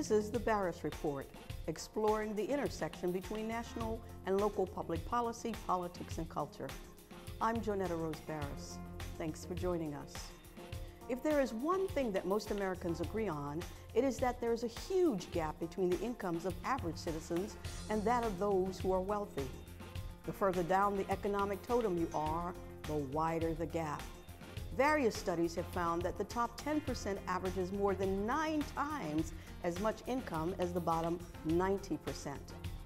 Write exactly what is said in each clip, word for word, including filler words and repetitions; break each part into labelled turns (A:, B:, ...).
A: This is the Barris Report, exploring the intersection between national and local public policy, politics, and culture. I'm Jonetta Rose Barris. Thanks for joining us. If there is one thing that most Americans agree on, it is that there is a huge gap between the incomes of average citizens and that of those who are wealthy. The further down the economic totem you are, the wider the gap. Various studies have found that the top ten percent averages more than nine times as much income as the bottom ninety percent.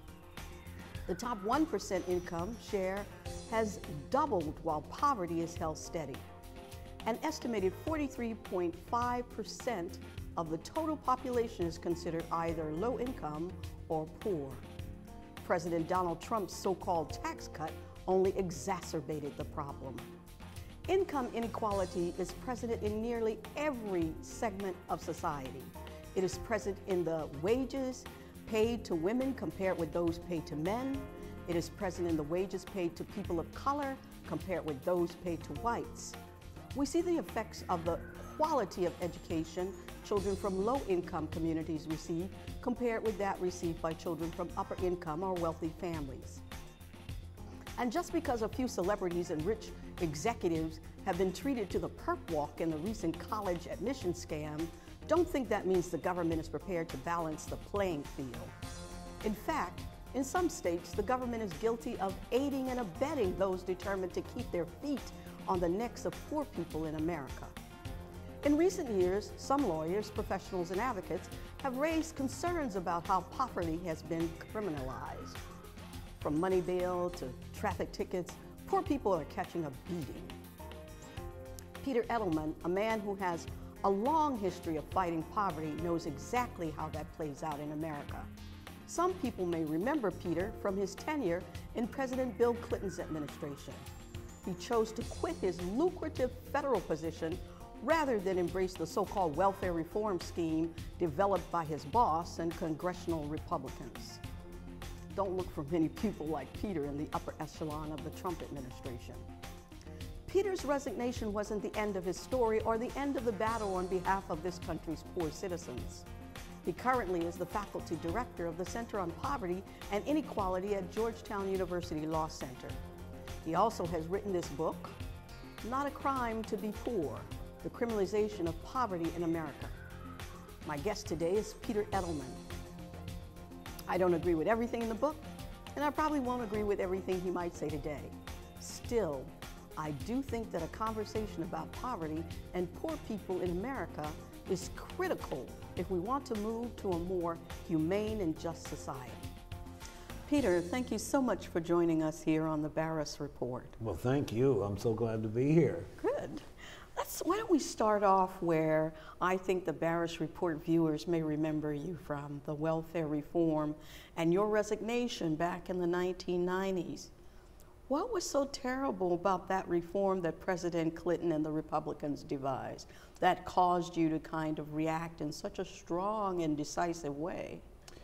A: The top one percent income share has doubled while poverty is held steady. An estimated forty-three point five percent of the total population is considered either low income or poor. President Donald Trump's so-called tax cut only exacerbated the problem. Income inequality is present in nearly every segment of society. It is present in the wages paid to women compared with those paid to men. It is present in the wages paid to people of color compared with those paid to whites. We see the effects of the quality of education children from low-income communities receive compared with that received by children from upper-income or wealthy families. And just because a few celebrities and rich executives have been treated to the perp walk in the recent college admission scam, don't think that means the government is prepared to balance the playing field. In fact, in some states, the government is guilty of aiding and abetting those determined to keep their feet on the necks of poor people in America. In recent years, some lawyers, professionals, and advocates have raised concerns about how poverty has been criminalized. From money bail to traffic tickets, poor people are catching a beating. Peter Edelman, a man who has a long history of fighting poverty, knows exactly how that plays out in America. Some people may remember Peter from his tenure in President Bill Clinton's administration. He chose to quit his lucrative federal position rather than embrace the so-called welfare reform scheme developed by his boss and congressional Republicans. Don't look for many people like Peter in the upper echelon of the Trump administration. Peter's resignation wasn't the end of his story or the end of the battle on behalf of this country's poor citizens. He currently is the faculty director of the Center on Poverty and Inequality at Georgetown University Law Center. He also has written this book, Not a Crime to Be Poor: The Criminalization of Poverty in America. My guest today is Peter Edelman. I don't agree with everything in the book, and I probably won't agree with everything he might say today. Still, I do think that a conversation about poverty and poor people in America is critical if we want to move to a more humane and just society. Peter, thank you so much for joining us here on the Barris Report.
B: Well, thank you. I'm so glad to be here.
A: Good. Let's, why don't we start off where I think the Barris Report viewers may remember you from, the welfare reform and your resignation back in the nineteen nineties. What was so terrible about that reform that President Clinton and the Republicans devised that caused you to kind of react in such a strong and decisive way?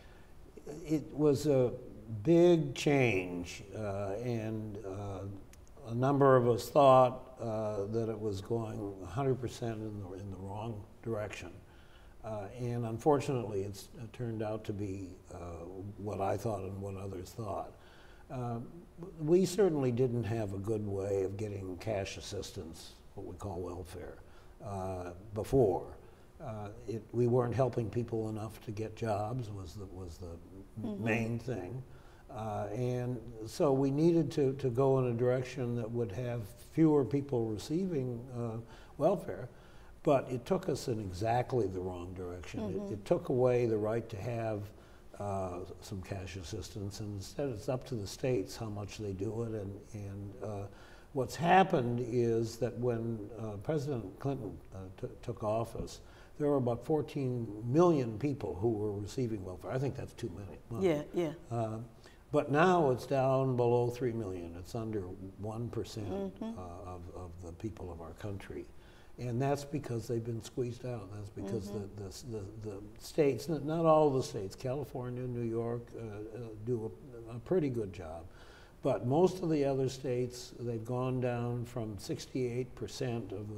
B: It was a big change, uh, and uh, a number of us thought uh, that it was going one hundred percent in the, in the wrong direction. Uh, and unfortunately, it's, it turned out to be uh, what I thought and what others thought. Uh, we certainly didn't have a good way of getting cash assistance, what we call welfare, uh, before. Uh, it, we weren't helping people enough to get jobs was the, was the mm-hmm. main thing. Uh, and so we needed to, to go in a direction that would have fewer people receiving uh, welfare, but it took us in exactly the wrong direction. Mm-hmm. it, it took away the right to have uh, some cash assistance, and instead it's up to the states how much they do it. And, and uh, what's happened is that when uh, President Clinton uh, t took office, there were about fourteen million people who were receiving welfare. I think that's too many.
A: Yeah, yeah.
B: Uh, But now it's down below three million. It's under one percent mm-hmm. uh, of, of the people of our country. And that's because they've been squeezed out. That's because mm-hmm. the, the, the, the states, not all the states, California, New York, uh, uh, do a, a pretty good job. But most of the other states, they've gone down from sixty-eight percent of the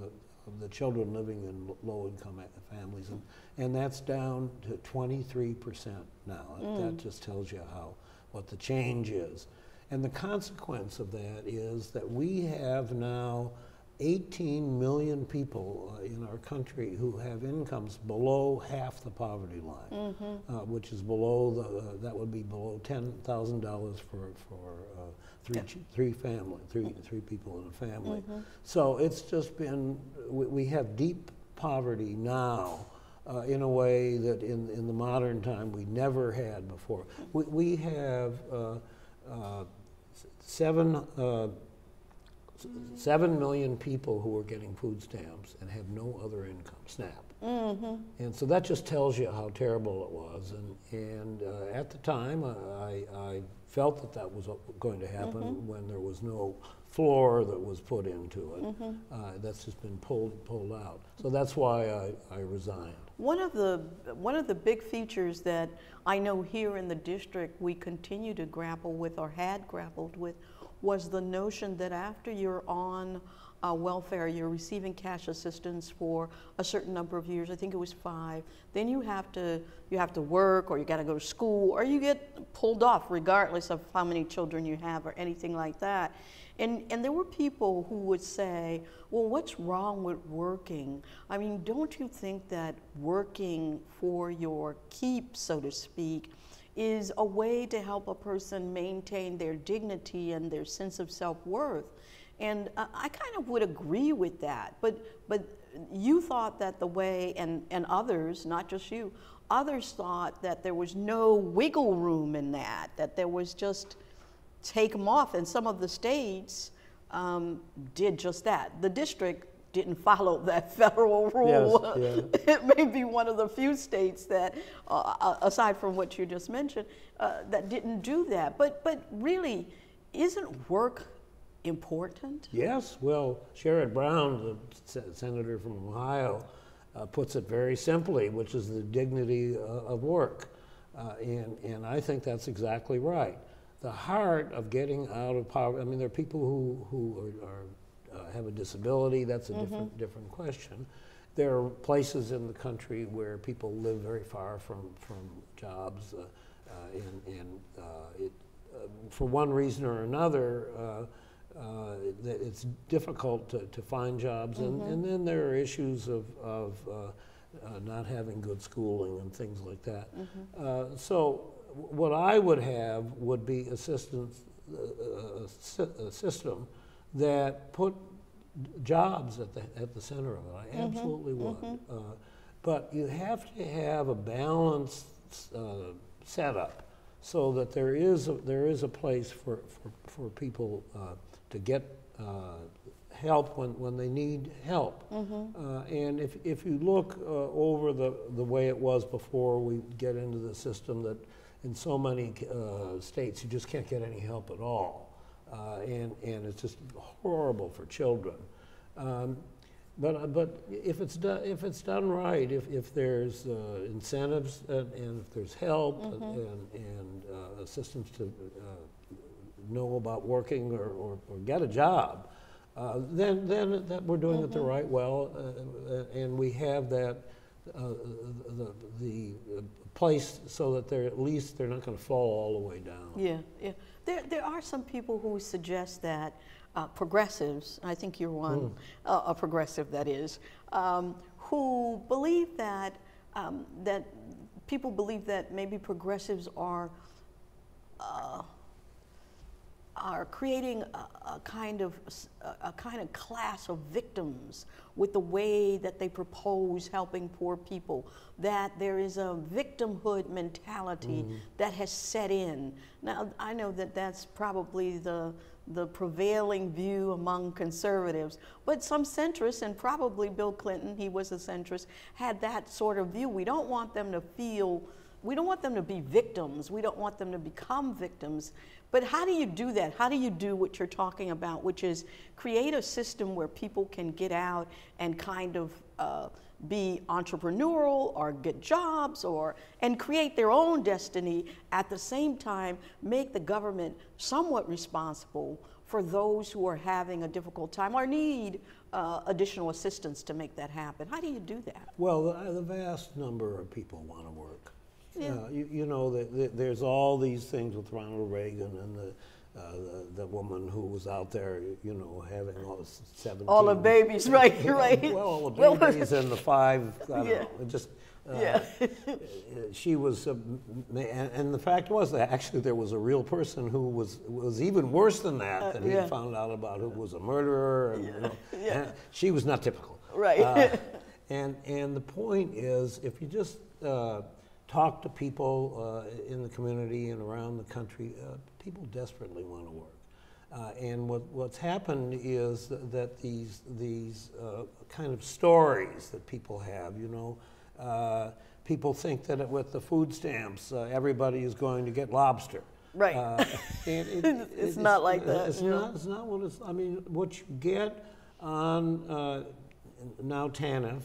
B: of the children living in low-income families, and, and that's down to twenty-three percent now. Mm. That just tells you how, what the change is. And the consequence of that is that we have now eighteen million people uh, in our country who have incomes below half the poverty line, mm-hmm. uh, which is below the, uh, that would be below ten thousand dollars for, for uh, three, yeah. three family, three, three people in a family. Mm-hmm. So it's just been, we, we have deep poverty now uh, in a way that in, in the modern time we never had before. We, we have uh, uh, seven, uh, Seven million people who are getting food stamps and have no other income, SNAP. Mm-hmm. And so that just tells you how terrible it was. And, and uh, at the time, uh, I, I felt that that was going to happen mm-hmm. when there was no floor that was put into it. Mm-hmm. uh, that's just been pulled, pulled out. So that's why I, I resigned.
A: One of the one of the big features that I know here in the district we continue to grapple with, or had grappled with, was the notion that after you're on uh, welfare, you're receiving cash assistance for a certain number of years. I think it was five. Then you have to you have to work, or you got to go to school, or you get pulled off, regardless of how many children you have or anything like that. And and there were people who would say, "Well, what's wrong with working? I mean, don't you think that working for your keep, so to speak, is a way to help a person maintain their dignity and their sense of self-worth?" And uh, I kind of would agree with that, but but you thought that the way, and, and others, not just you, others thought that there was no wiggle room in that, that there was just take them off, and some of the states um, did just that. The district didn't follow that federal rule. Yes, yeah. It may be one of the few states that, uh, aside from what you just mentioned, uh, that didn't do that. But but really, isn't work important?
B: Yes. Well, Sherrod Brown, the senator from Ohio, uh, puts it very simply, which is the dignity uh, of work, uh, and and I think that's exactly right. The heart of getting out of poverty. I mean, there are people who who are, are Uh, have a disability. That's a mm-hmm. different different question. There are places in the country where people live very far from from jobs, uh, uh, and, and uh, it, uh, for one reason or another, uh, uh, it's difficult to, to find jobs. Mm-hmm. and, and then there are issues of, of uh, uh, not having good schooling and things like that. Mm-hmm. uh, so what I would have would be assistance, uh, a, a system that put jobs at the at the center of it. I mm-hmm. absolutely would. Mm-hmm. uh, but you have to have a balanced uh, setup so that there is a, there is a place for for, for people uh, to get uh, help when, when they need help. Mm-hmm. uh, and if if you look uh, over the the way it was before we get into the system, that in so many uh, states you just can't get any help at all. Uh, and, and it's just horrible for children. Um, but, uh, but if it's done, if it's done right, if, if there's uh, incentives and, and if there's help mm-hmm. and, and uh, assistance to uh, know about working or, or, or get a job, uh, then, then that we're doing mm-hmm. it the right well, uh, and we have that uh, the, the place so that they're at least they're not going to fall all the way down.
A: Yeah, yeah. There, there are some people who suggest that uh, progressives, I think you're one, mm. uh, a progressive that is, um, who believe that um, that people believe that maybe progressives are uh, are creating a, a kind of a, a kind of class of victims with the way that they propose helping poor people, that there is a victimhood mentality mm-hmm. that has set in. Now, I know that that's probably the the prevailing view among conservatives, but some centrists, and probably Bill Clinton, he was a centrist, had that sort of view. We don't want them to feel, we don't want them to be victims, we don't want them to become victims. But how do you do that? How do you do what you're talking about, which is create a system where people can get out and kind of uh, be entrepreneurial or get jobs or and create their own destiny, at the same time make the government somewhat responsible for those who are having a difficult time or need uh, additional assistance to make that happen? How do you do that?
B: Well, the, the vast number of people want to work.
A: Yeah.
B: Uh, you, you know, the, the, there's all these things with Ronald Reagan and the, uh, the, the woman who was out there, you know, having all the seventeen.
A: All the babies, right, right.
B: Well, all the babies and the five, I don't
A: Yeah.
B: know, it just, uh,
A: Yeah.
B: she was, uh, and, and the fact was that actually there was a real person who was was even worse than that,
A: Uh,
B: that he
A: yeah.
B: found out about, who was a murderer. And, you know,
A: Yeah.
B: and she was not typical.
A: Right.
B: Uh, and, and the point is, if you just uh, talk to people uh, in the community and around the country, uh, people desperately want to work. Uh, and what, what's happened is that, that these, these uh, kind of stories that people have, you know, uh, people think that it, with the food stamps, uh, everybody is going to get lobster.
A: Right.
B: Uh, and it, it,
A: It's not like that,
B: It's
A: you know.
B: not, it's not what it's, I mean, what you get on uh, now TANF,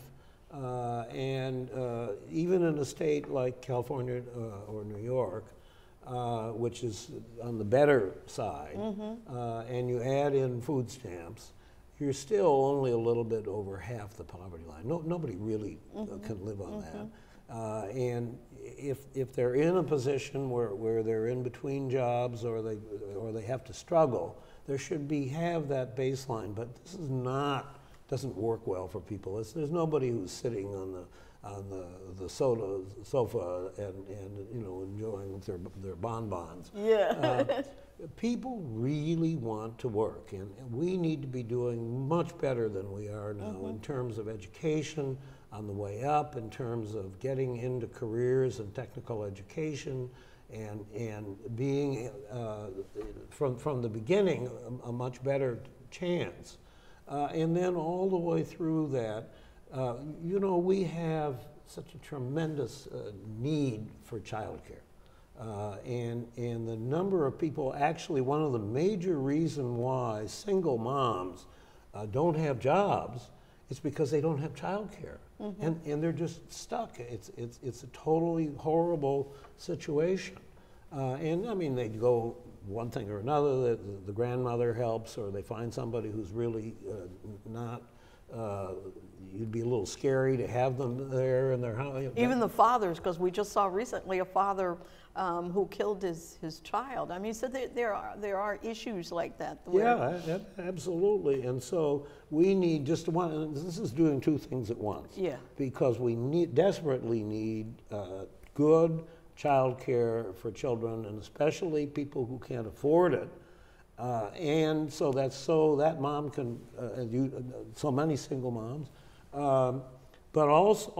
B: uh, and uh, even in a state like California uh, or New York, uh, which is on the better side,
A: Mm-hmm.
B: uh, and you add in food stamps, you're still only a little bit over half the poverty line. No, nobody really
A: Mm-hmm.
B: uh, can live on that. Uh, and if, if they're in a position where, where they're in between jobs or they, or they have to struggle, there should be have that baseline. But this is not, doesn't work well for people. It's, there's nobody who's sitting on the on the, the soda, sofa and, and you know enjoying their, their bonbons.
A: Yeah.
B: Uh, people really want to work, and we need to be doing much better than we are now
A: Mm-hmm.
B: in terms of education on the way up, in terms of getting into careers and technical education, and and being uh, from from the beginning a, a much better chance, uh, and then all the way through that. Uh, you know, we have such a tremendous uh, need for childcare. Uh, and, and the number of people, actually one of the major reasons why single moms uh, don't have jobs is because they don't have childcare. Mm-hmm. and, and they're just stuck. It's, it's, it's a totally horrible situation. Uh, and I mean, they go one thing or another, the, the grandmother helps, or they find somebody who's really uh, not, uh, you'd be a little scary to have them there in their house.
A: Even the fathers, because we just saw recently a father um, who killed his, his child. I mean, so there, there are there are issues like that. Where
B: Yeah, a- absolutely. And so we need just one, and this is doing two things at once.
A: Yeah.
B: Because we need, desperately need uh, good child care for children, and especially people who can't afford it. Uh, and so that's so that mom can, uh, you, uh, so many single moms, um, but also,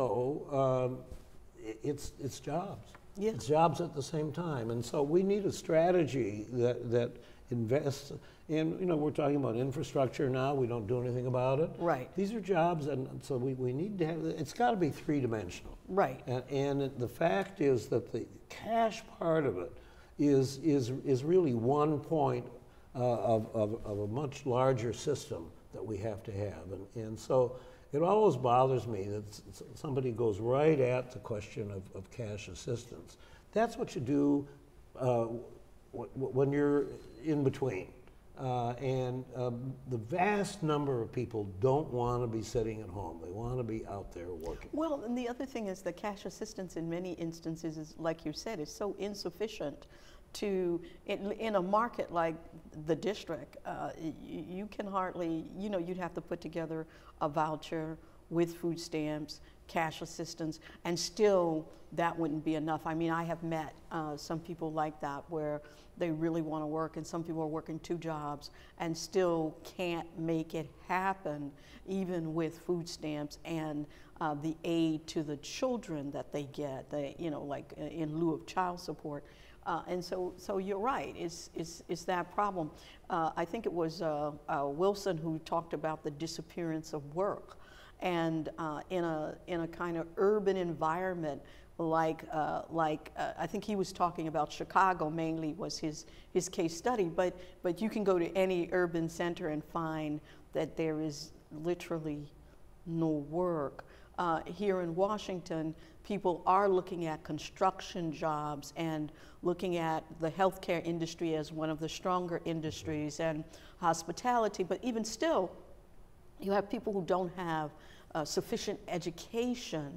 B: also um, i- it's, it's jobs.
A: Yeah.
B: It's jobs at the same time. And so we need a strategy that, that invests in, you know, we're talking about infrastructure now, we don't do anything about it.
A: Right.
B: These are jobs, and so we, we need to have, it's got to be three-dimensional.
A: Right.
B: And, and it- the fact is that the cash part of it is, is, is really one point uh, of, of, of a much larger system that we have to have. And, and so it always bothers me that s- s- somebody goes right at the question of, of cash assistance. That's what you do uh, w- w- when you're in between. Uh, and um, the vast number of people don't want to be sitting at home. They want to be out there working.
A: Well, and the other thing is the cash assistance in many instances is, like you said, is so insufficient to, in, in a market like the district, uh, y- you can hardly, you know, you'd have to put together a voucher with food stamps, cash assistance, and still that wouldn't be enough. I mean, I have met uh, some people like that where they really want to work, and some people are working two jobs and still can't make it happen, even with food stamps and uh, the aid to the children that they get, they, you know, like uh, in lieu of child support. Uh, and so, so you're right, it's, it's, it's that problem. Uh, I think it was uh, uh, Wilson who talked about the disappearance of work. And uh, in a in a kind of urban environment, like uh, like uh, I think he was talking about Chicago mainly was his his case study. But but you can go to any urban center and find that there is literally no work. uh, here in Washington, people are looking at construction jobs and looking at the healthcare industry as one of the stronger industries, and hospitality. But even still, you have people who don't have uh, sufficient education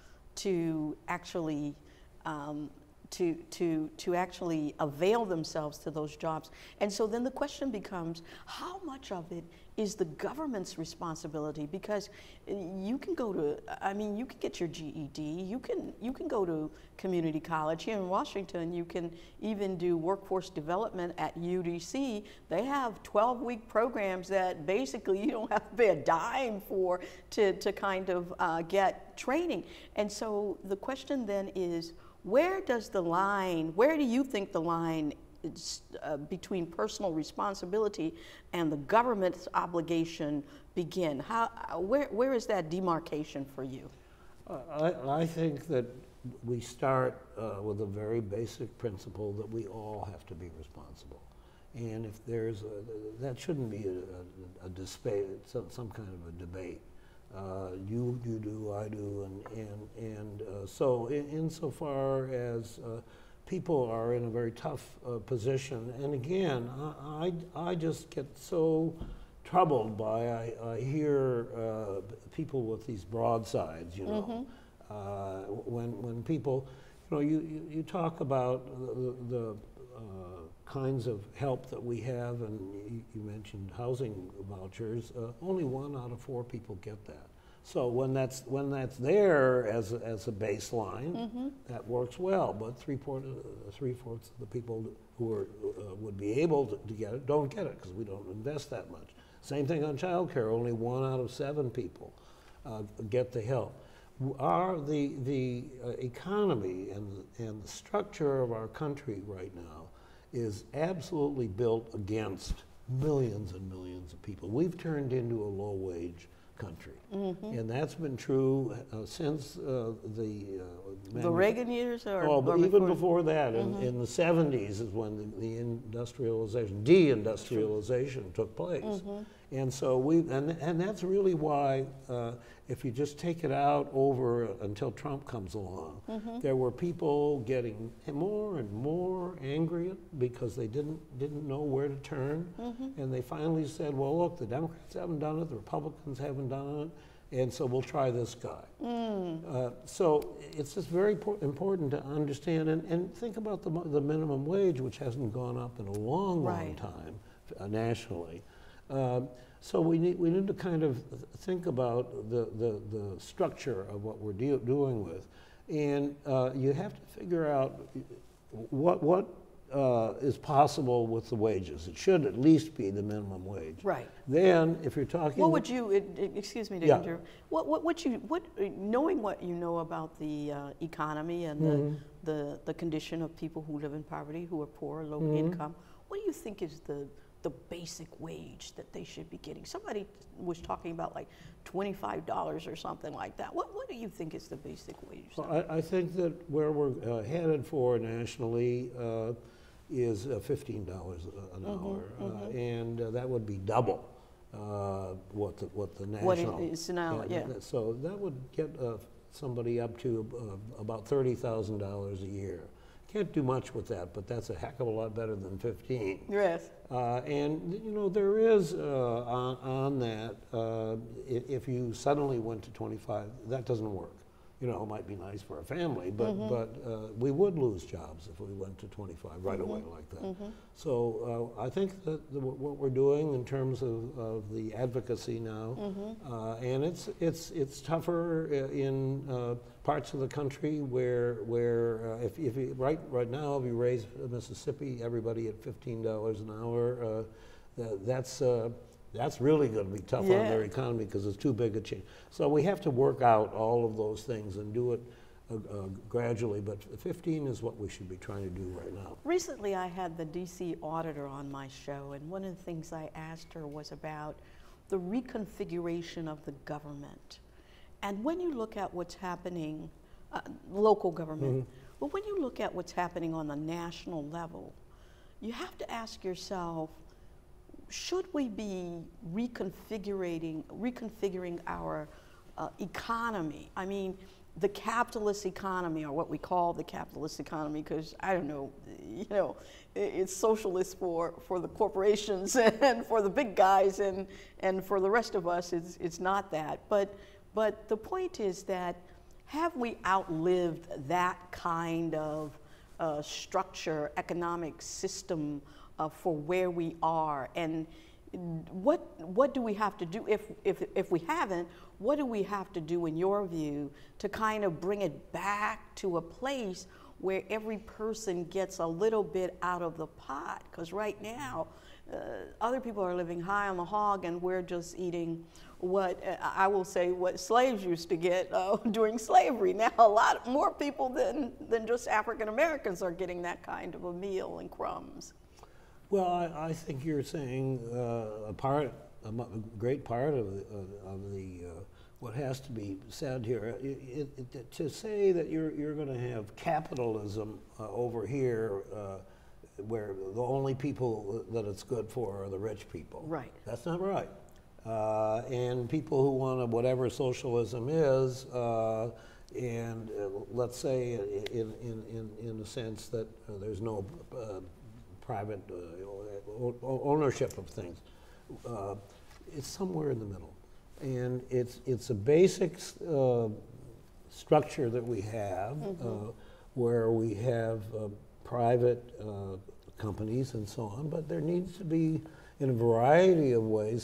A: to actually um, to, to, to actually avail themselves to those jobs. And so then the question becomes, how much of it is the government's responsibility? Because you can go to, I mean, you can get your G E D, you can, you can go to community college. Here in Washington, you can even do workforce development at U D C. They have twelve-week programs that basically you don't have to pay a dime for to, to kind of uh, get training. And so the question then is, where does the line, where do you think the line is, uh, between personal responsibility and the government's obligation begin? How, where, where is that demarcation for you?
B: Uh, I, I think that we start uh, with a very basic principle that we all have to be responsible. And if there's a, that shouldn't be a, a, a debate, some, some kind of a debate. Uh, you, you do, I do, and, and, and uh, so in, insofar as uh, people are in a very tough uh, position, and again, I, I, I just get so troubled by, I, I hear uh, people with these broadsides, you know, mm-hmm. uh, when, when people, you know, you, you, you talk about the, the uh, kinds of help that we have, and you, you mentioned housing vouchers. Uh, only one out of four people get that. So when that's when that's there as a, as a baseline, mm-hmm. that works well. But three fourths uh, three fourths of the people who are uh, would be able to, to get it don't get it because we don't invest that much. Same thing on child care. Only one out of seven people uh, get the help. Our the the uh, economy and and the structure of our country right now is absolutely built against millions and millions of people. We've turned into a low-wage country, mm-hmm. and that's been true uh, since uh, the uh,
A: the Reagan years, or,
B: oh, but
A: or
B: even
A: before,
B: before that,
A: mm-hmm.
B: in, in the seventies is when the, the industrialization, deindustrialization took place, mm-hmm. and so we and and that's really why. Uh, If you just take it out over until Trump comes along, mm-hmm. there were people getting more and more angry because they didn't didn't know where to turn, mm-hmm. and they finally said, "Well, look, the Democrats haven't done it, the Republicans haven't done it, and so we'll try this guy." Mm. Uh, so it's just very important to understand and, and think about the the minimum wage, which hasn't gone up in a long,
A: right.
B: long time uh, nationally. Uh, So we need we need to kind of think about the the, the structure of what we're de doing with, and uh, you have to figure out what what uh, is possible with the wages. It should at least be the minimum wage.
A: Right.
B: Then, if you're talking,
A: what would you? It, it, excuse me, to
B: yeah.
A: interrupt. What what what you what knowing what you know about the uh, economy and
B: mm-hmm.
A: the, the the condition of people who live in poverty, who are poor, low
B: mm-hmm.
A: income. What do you think is the the basic wage that they should be getting? Somebody was talking about like twenty-five dollars or something like that. What, what do you think is the basic wage?
B: Well, I, I think that where we're uh, headed for nationally uh, is uh, fifteen dollars an mm-hmm, hour, mm-hmm. Uh, and uh, that would be double uh, what the what the national.
A: What it is now, uh, yeah.
B: So that would get uh, somebody up to uh, about thirty thousand dollars a year. Can't do much with that, but that's a heck of a lot better than fifteen.
A: Yes.
B: Uh, and you know there is uh, on, on that. Uh, if, if you suddenly went to twenty-five, that doesn't work. You know, it might be nice for a family, but mm-hmm. but uh, we would lose jobs if we went to twenty-five right mm-hmm. away like that. Mm-hmm. So uh, I think that the, what we're doing in terms of, of the advocacy now, mm-hmm. uh, and it's it's it's tougher in uh, parts of the country where where uh, if if you, right right now if you raise Mississippi everybody at fifteen dollars an hour, uh, that, that's. Uh, That's really going to be tough yeah. on their economy because it's too big a change. So we have to work out all of those things and do it uh, uh, gradually, but fifteen is what we should be trying to do right now.
A: Recently I had the D C auditor on my show, and one of the things I asked her was about the reconfiguration of the government. And when you look at what's happening, uh, local government, mm-hmm. but when you look at what's happening on the national level, you have to ask yourself, should we be reconfiguring reconfiguring our uh, economy. I mean, the capitalist economy, or what we call the capitalist economy, because I don't know, you know, it's socialist for, for the corporations and for the big guys, and, and for the rest of us, it's, it's not that. But, but the point is that, have we outlived that kind of uh, structure, economic system uh, for where we are? And what, what do we have to do, if, if, if we haven't, what do we have to do, in your view, to kind of bring it back to a place where every person gets a little bit out of the pot? Because right now, uh, other people are living high on the hog, and we're just eating what, uh, I will say, what slaves used to get uh, during slavery. Now a lot more people than, than just African Americans are getting that kind of a meal and crumbs.
B: Well, I, I think you're saying uh, a part, a, a great part of the, uh, of the uh, what has to be said here. It, it, it, to say that you're you're going to have capitalism uh, over here, uh, where the only people that it's good for are the rich people.
A: Right.
B: That's not right. Uh, and people who want whatever socialism is, uh, and uh, let's say in in in in the sense that uh, there's no uh, private uh, ownership of things. Uh, it's somewhere in the middle. And it's, it's a basic uh, structure that we have, mm-hmm. uh, where we have uh, private uh, companies and so on, but there needs to be, in a variety of ways,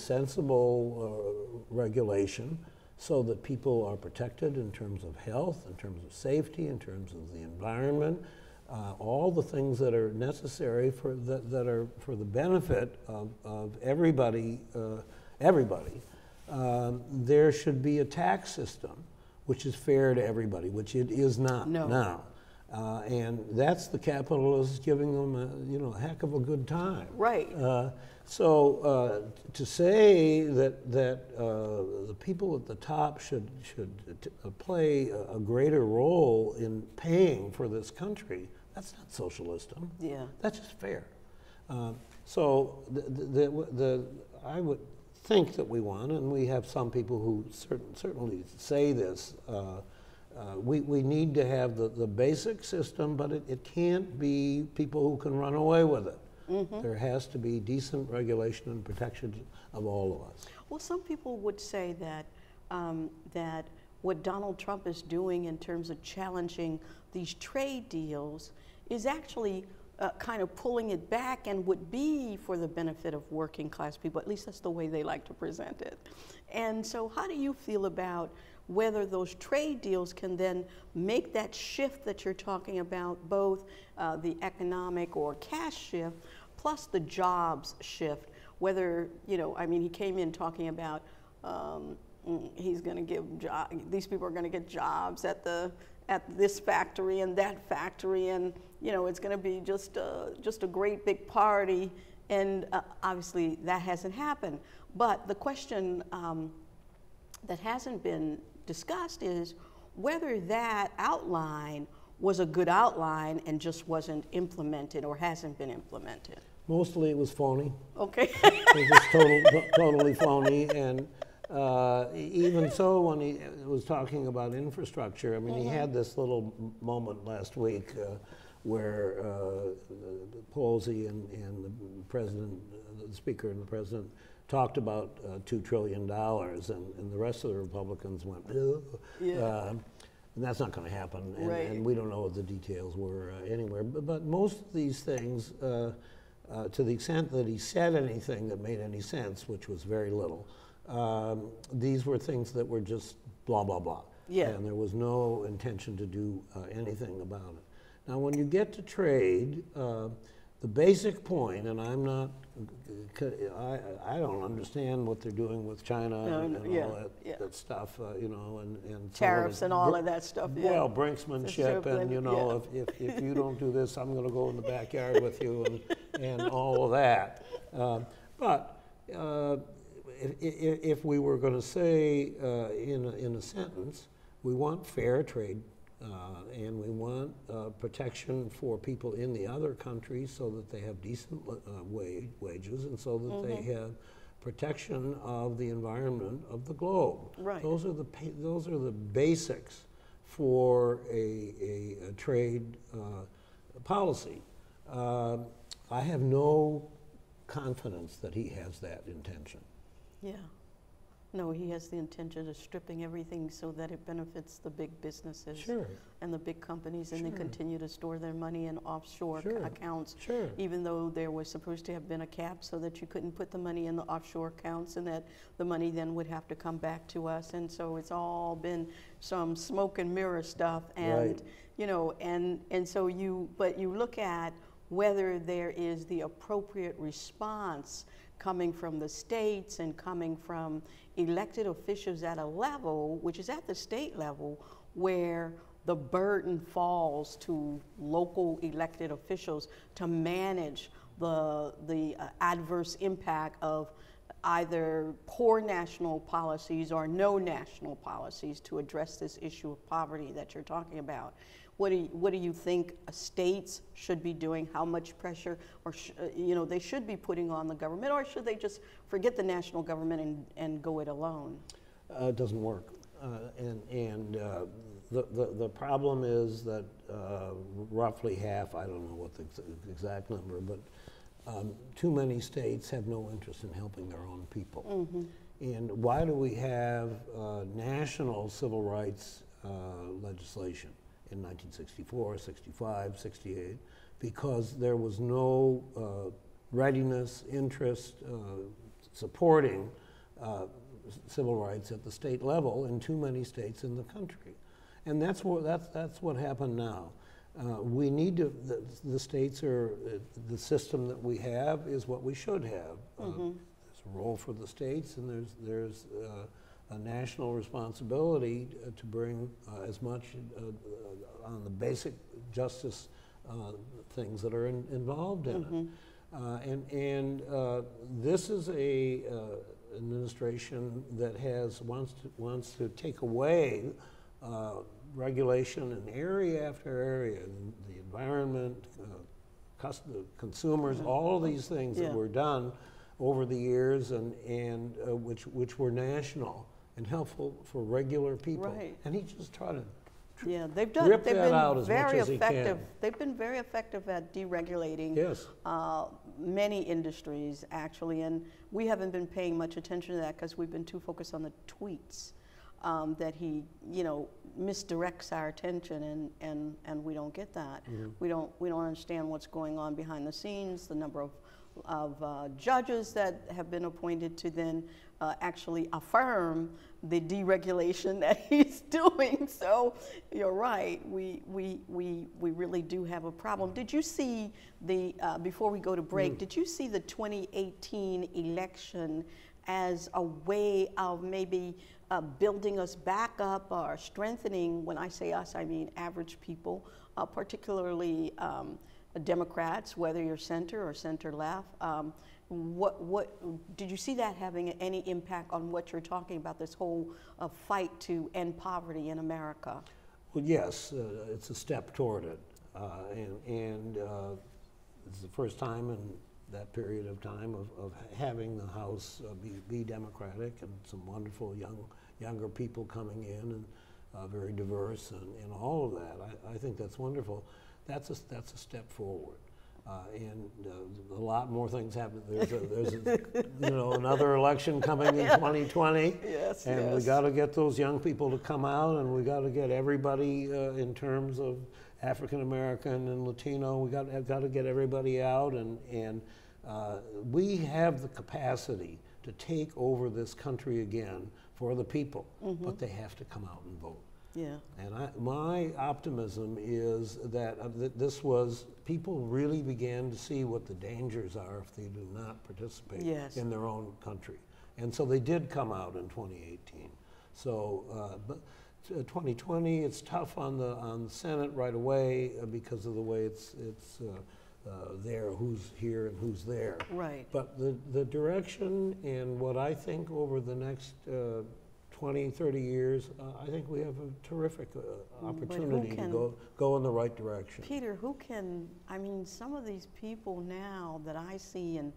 B: sensible uh, regulation so that people are protected in terms of health, in terms of safety, in terms of the environment, Uh, all the things that are necessary for the, that are for the benefit of, of everybody, uh, everybody. Um, there should be a tax system which is fair to everybody, which it is not
A: no.
B: now. Uh, and that's the capitalists giving them a, you know, a heck of a good time.
A: Right.
B: Uh, so uh, to say that that uh, the people at the top should should t uh, play a, a greater role in paying for this country, that's not socialism.
A: Yeah. That's
B: just fair. Uh, so the, the, the, I would think that we want, and we have some people who certain, certainly say this, uh, uh, we, we need to have the, the basic system, but it, it can't be people who can run away with it. Mm-hmm. There has to be decent regulation and protection of all of us.
A: Well, some people would say that, um, that what Donald Trump is doing in terms of challenging these trade deals is actually uh, kind of pulling it back, and would be for the benefit of working class people. At least that's the way they like to present it. And so how do you feel about whether those trade deals can then make that shift that you're talking about, both uh, the economic or cash shift, plus the jobs shift, whether, you know, I mean, he came in talking about um, he's going to give job, these people are going to get jobs at the at this factory and that factory, and you know it's going to be just a, just a great big party, and uh, obviously that hasn't happened. But the question um, that hasn't been discussed is whether that outline was a good outline and just wasn't implemented or hasn't been implemented.
B: Mostly it was phony.
A: Okay.
B: It was just total, totally phony, and uh, even so, when he was talking about infrastructure, I mean, mm-hmm. he had this little moment last week uh, where uh, Pelosi and, and the president, the speaker and the president talked about uh, two trillion dollars, and, and the rest of the Republicans went, ugh. Yeah. Uh, and that's not going to happen, and,
A: right.
B: and we don't know what the details were uh, anywhere. But, but most of these things, uh, uh, to the extent that he said anything that made any sense, which was very little, um, these were things that were just blah, blah, blah.
A: Yeah.
B: And there was no intention to do uh, anything about it. Now, when you get to trade, uh, the basic point, and I'm not, I, I don't understand what they're doing with China
A: no,
B: and,
A: no,
B: and
A: yeah,
B: all that,
A: yeah.
B: that stuff, uh, you know, and, and
A: tariffs and all of that stuff. Yeah.
B: Well, brinksmanship, and you know, yeah. if, if, if you don't do this, I'm going to go in the backyard with you, and, and all of that. Uh, but uh, if, if, if we were going to say uh, in, a, in a sentence, we want fair trade. Uh, and we want uh, protection for people in the other countries so that they have decent uh, wage, wages, and so that mm-hmm. they have protection of the environment of the globe.
A: Right.
B: Those are the pa- those are the basics for a, a, a trade uh, policy. Uh, I have no confidence that he has that intention.
A: Yeah. No, he has the intention of stripping everything so that it benefits the big businesses
B: Sure.
A: and the big companies, and they
B: Sure.
A: continue to store their money in offshore
B: Sure.
A: accounts,
B: Sure.
A: even though there was supposed to have been a cap so that you couldn't put the money in the offshore accounts, and that the money then would have to come back to us. And so it's all been some smoke and mirror stuff, and
B: Right.
A: you know, and and so you, but you look at whether there is the appropriate response coming from the states and coming from elected officials at a level, which is at the state level, where the burden falls to local elected officials to manage the, the uh, adverse impact of either poor national policies or no national policies to address this issue of poverty that you're talking about. What do you, what do you think states should be doing? How much pressure, or sh uh, you know, they should be putting on the government, or should they just forget the national government and, and go it alone?
B: Uh, it doesn't work, uh, and and uh, the, the the problem is that uh, roughly half, I don't know what the ex exact number, but um, too many states have no interest in helping their own people.
A: Mm-hmm.
B: And why do we have uh, national civil rights uh, legislation in nineteen sixty-four, sixty-five, sixty-eight? Because there was no uh, readiness, interest, uh, supporting uh, civil rights at the state level in too many states in the country. And that's what, that's, that's what happened now. Uh, we need to, the, the states are, uh, the system that we have is what we should have.
A: Mm-hmm.
B: Uh, there's a role for the states, and there's, there's uh, a national responsibility uh, to bring uh, as much uh, uh, on the basic justice uh, things that are in, involved in
A: Mm-hmm.
B: it. Uh, and and uh, this is a uh, administration that has wants to wants to take away uh, regulation in area after area, the environment, uh, consumers,
A: Mm-hmm.
B: all of these things
A: Yeah.
B: that were done over the years, and and uh, which which were national and helpful for regular people.
A: Right.
B: And he just tried to.
A: Yeah, they've done.
B: Rip
A: they've
B: that
A: been
B: out as much
A: very
B: as he
A: effective.
B: can.
A: They've been very effective at deregulating
B: Yes.
A: uh, many industries, actually, and we haven't been paying much attention to that because we've been too focused on the tweets um, that he, you know, misdirects our attention, and and and we don't get that.
B: Mhm.
A: We don't we don't understand what's going on behind the scenes. The number of of uh, judges that have been appointed to then uh, actually affirm the deregulation that he's doing. So you're right, we, we, we, we really do have a problem. Did you see the, uh, before we go to break,
B: Mm.
A: did you see the twenty eighteen election as a way of maybe uh, building us back up or strengthening? When I say us, I mean average people, uh, particularly um, Democrats, whether you're center or center left. Um, what, what, did you see that having any impact on what you're talking about, this whole uh, fight to end poverty in America?
B: Well, yes, uh, it's a step toward it. Uh, and and uh, it's the first time in that period of time of, of having the House uh, be, be Democratic, and some wonderful young younger people coming in, and uh, very diverse, and, and all of that. I, I think that's wonderful. That's a, that's a step forward. Uh, and uh, a lot more things happen. There's, a, there's a, you know, another election coming in twenty twenty.
A: Yes,
B: And
A: yes.
B: we got to get those young people to come out, and we got to get everybody uh, in terms of African American and Latino. We got got to get everybody out, and and uh, we have the capacity to take over this country again for the people,
A: Mm-hmm.
B: but they have to come out and vote.
A: Yeah.
B: And I, my optimism is that uh, th this was, people really began to see what the dangers are if they do not participate
A: Yes.
B: in their own country. And so they did come out in twenty eighteen. So, uh, but uh, twenty twenty, it's tough on the on the Senate right away uh, because of the way it's it's uh, uh, there, who's here and who's there.
A: Right.
B: But the the direction, and what I think over the next uh, twenty, thirty years, uh, I think we have a terrific uh,
A: who
B: opportunity to
A: can-
B: go go in the right direction.
A: Peter, who can, I mean, some of these people now that I see in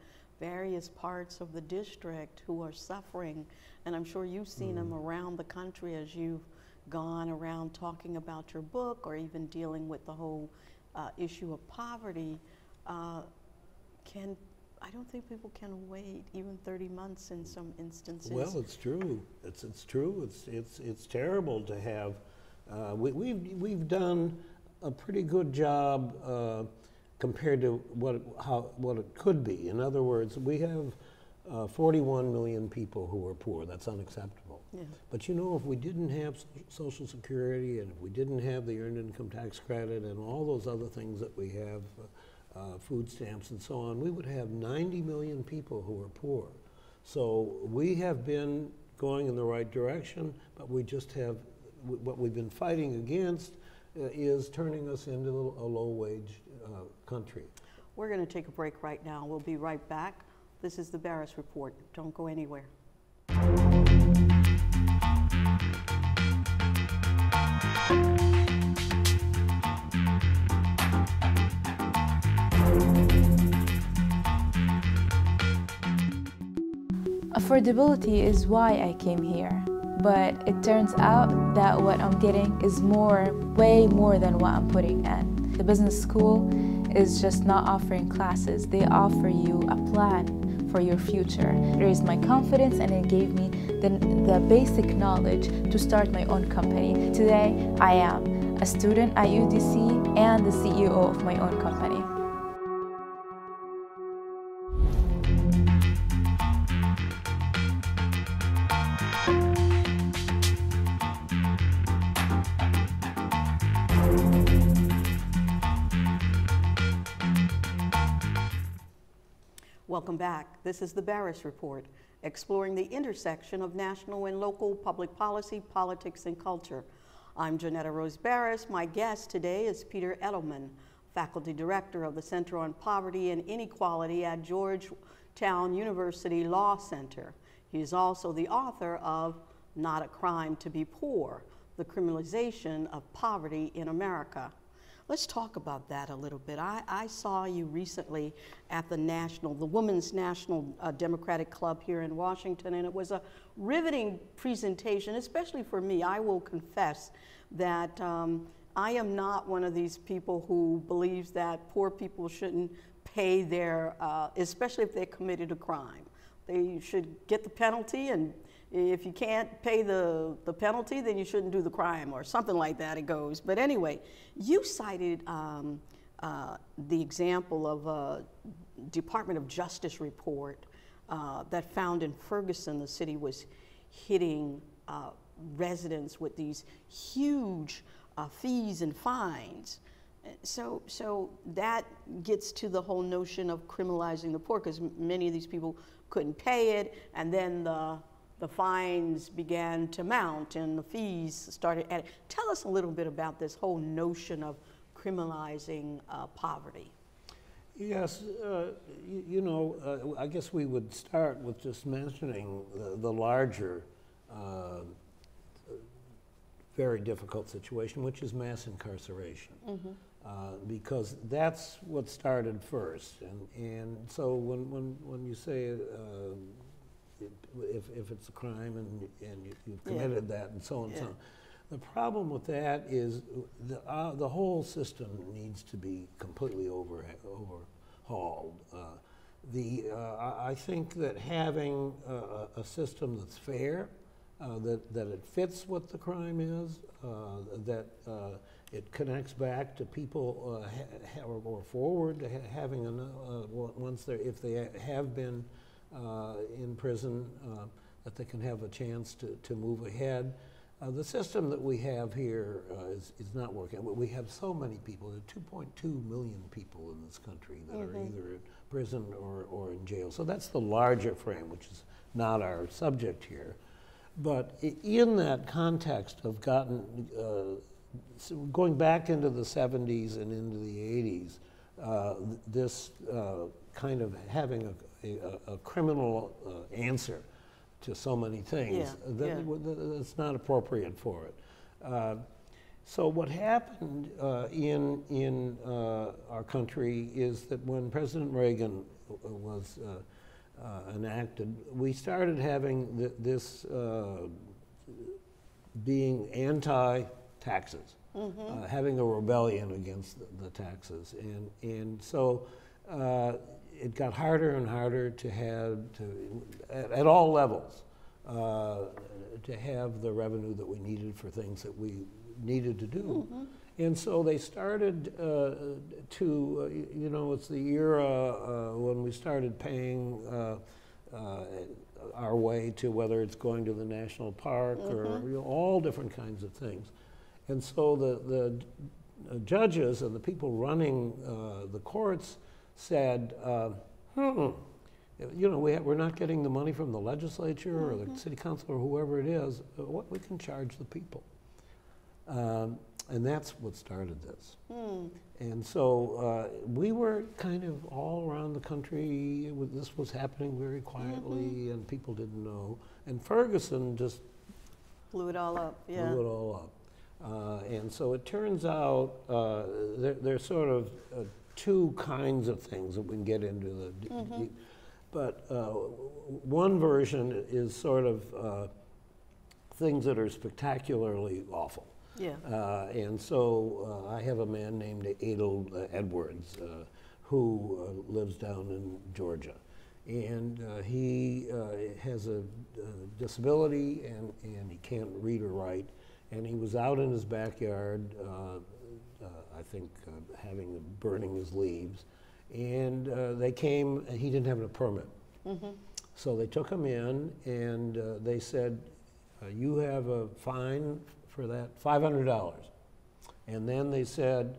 A: various parts of the district who are suffering, and I'm sure you've seen mm. them around the country as you've gone around talking about your book or even dealing with the whole uh, issue of poverty. Uh, can I don't think people can wait even thirty months in some instances.
B: Well, it's true. It's it's true. It's it's it's terrible to have. Uh, we, we've we've done a pretty good job uh, compared to what how what it could be. In other words, we have uh, forty-one million people who are poor. That's unacceptable. Yeah. But you know, if we didn't have Social Security and if we didn't have the Earned Income Tax Credit and all those other things that we have. Uh, Uh, food stamps and so on, we would have ninety million people who are poor. So we have been going in the right direction, but we just have, w what we've been fighting against uh, is turning us into a low-wage uh, country.
A: We're going to take a break right now. We'll be right back. This is the Baras Report. Don't go anywhere.
C: Affordability is why I came here, but it turns out that what I'm getting is more, way more than what I'm putting in. The business school is just not offering classes. They offer you a plan for your future. It raised my confidence and it gave me the, the basic knowledge to start my own company. Today, I am a student at U D C and the C E O of my own company.
A: Welcome back. This is the Baras Report, exploring the intersection of national and local public policy, politics, and culture. I'm Jonetta Rose Baras. My guest today is Peter Edelman, Faculty Director of the Center on Poverty and Inequality at Georgetown University Law Center. He is also the author of Not a Crime to be Poor, The Criminalization of Poverty in America. Let's talk about that a little bit. I, I saw you recently at the National, the Women's National uh, Democratic Club here in Washington, and it was a riveting presentation, especially for me. I will confess that um, I am not one of these people who believes that poor people shouldn't pay their, uh, especially if they committed a crime. They should get the penalty, and if you can't pay the, the penalty, then you shouldn't do the crime, or something like that it goes. But anyway, you cited um, uh, the example of a Department of Justice report uh, that found in Ferguson the city was hitting uh, residents with these huge uh, fees and fines. So, so that gets to the whole notion of criminalizing the poor, because many of these people couldn't pay it, and then the the fines began to mount and the fees started adding. Tell us a little bit about this whole notion of criminalizing uh, poverty.
B: Yes, uh, you, you know, uh, I guess we would start with just mentioning the, the larger, uh, very difficult situation, which is mass incarceration. Mm-hmm. uh, because that's what started first. And, and so when, when, when you say, uh, If, if it's a crime and, and you, you've committed yeah. that and so on and yeah. so on. The problem with that is the, uh, the whole system needs to be completely over, overhauled. Uh, the, uh, I think that having a, a system that's fair, uh, that, that it fits what the crime is, uh, that uh, it connects back to people uh, ha or, or forward to ha having, an, uh, once they're, if they have been Uh, in prison, uh, that they can have a chance to, to move ahead. Uh, the system that we have here uh, is, is not working. We have so many people, there are two point two million people in this country that mm-hmm. are either in prison or, or in jail. So that's the larger frame, which is not our subject here. But in that context of gotten, uh, so going back into the seventies and into the eighties, uh, this uh, kind of having a A, a criminal uh, answer to so many things,
A: yeah,
B: that,
A: yeah.
B: that's not appropriate for it. Uh, so what happened uh, in, in uh, our country is that when President Reagan was uh, uh, enacted, we started having th this uh, being anti-taxes, mm-hmm. uh, having a rebellion against the, the taxes. And, and so uh, it got harder and harder to have, to, at, at all levels, uh, to have the revenue that we needed for things that we needed to do. Mm-hmm. And so they started uh, to, uh, you know, it's the era uh, when we started paying uh, uh, our way to whether it's going to the national park mm-hmm. or you know, all different kinds of things. And so the, the judges and the people running uh, the courts said, uh, hmm, you know, we have, we're not getting the money from the legislature mm-hmm. or the city council or whoever it is, uh, what we can charge the people. Um, and that's what started this. Mm. And so uh, we were kind of all around the country, it was, this was happening very quietly mm-hmm. and people didn't know. And Ferguson just
A: blew it all up, yeah.
B: Blew it all up. Uh, and so it turns out uh, there, there's sort of uh, two kinds of things that we can get into. The mm-hmm. But uh, one version is sort of uh, things that are spectacularly awful.
A: Yeah.
B: Uh, and so uh, I have a man named Adel uh, Edwards uh, who uh, lives down in Georgia. And uh, he uh, has a, a disability and, and he can't read or write. And he was out in his backyard, uh, uh, I think uh, having, burning his leaves. And uh, they came, and he didn't have a permit. Mm-hmm. So they took him in and uh, they said, uh, you have a fine for that, five hundred dollars. And then they said,